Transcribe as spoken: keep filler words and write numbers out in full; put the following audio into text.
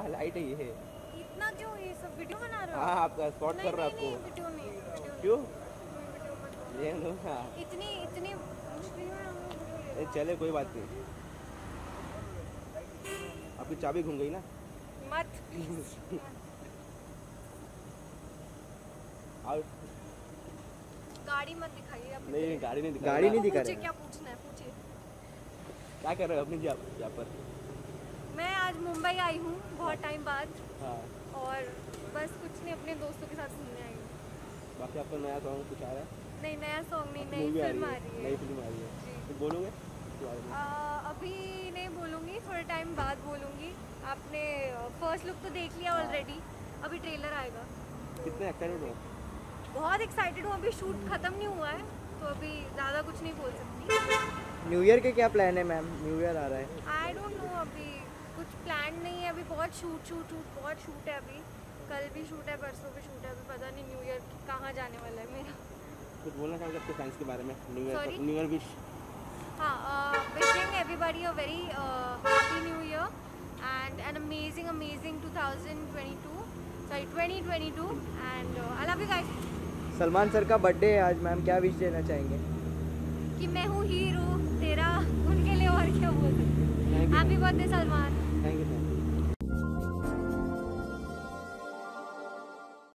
Highlight है ये। इतना क्यों ये सब वीडियो बना रहे हो? हाँ आपका स्पॉट कर रहा है नहीं, आपको। वीडियो नहीं, वीडियो नहीं। क्यों? वीडियो मत बनाओ। ये लो हाँ। इतनी इतनी मुश्किल में हम लोग वीडियो ले ए, चले कोई बात नहीं। आपकी चाबी घूम गई ना। मत प्लीज। और गाड़ी मत दिखाइए आप। नहीं गाड़ी नहीं दिखा गाड़ी नहीं दिखा पूछिए रहे क्या पूछना है, पूछिए। क्या कर रहे हो अपनी यहाँ पर? मैं आज मुंबई आई हूँ बहुत टाइम बाद हाँ और बस कुछ नहीं, अपने दोस्तों के साथ घूमने आई हूँ। बाकी आपका नया सॉन्ग कुछ आ रहा है? नहीं नया सॉन्ग नहीं, नई मूवी फिल्म आ रही है। नई फिल्म आ रही है जी। तो बोलोगे इसके बारे में? आ, अभी नहीं बोलूँगी, थोड़े टाइम बाद बोलूँगी। आपने फर्स्ट लुक तो देख लिया ऑलरेडी, अभी ट्रेलर आएगा। कितने एक्साइटेड हो? बहुत एक्साइटेड हूँ, अभी शूट ख़त्म नहीं हुआ है तो अभी ज़्यादा कुछ नहीं बोल सकती। न्यू ईयर के क्या प्लान है मैम? न्यू ईयर आ रहा है। आई डोंट नो, अभी कुछ प्लान नहीं है। अभी बहुत शूट शूट शूट बहुत शूट है। अभी कल भी शूट है, परसों भी शूट है। अभी पता नहीं न्यू ईयर कहाँ जाने वाला है मेरा। कुछ बोलना चाहोगे अपने फैंस के बारे में? New year Sorry? New year wish. हाँ, wishing everybody a very happy new year and an amazing amazing two thousand twenty two sorry twenty twenty two and I love you guys. Salman sir का birthday है आज ma'am, क्या wish देना चाहेंगे? कि मैं हूँ हीरो तेरा, उनके लिए और क्या बोल सकते। Thank you. Happy birthday Salman. Thank you.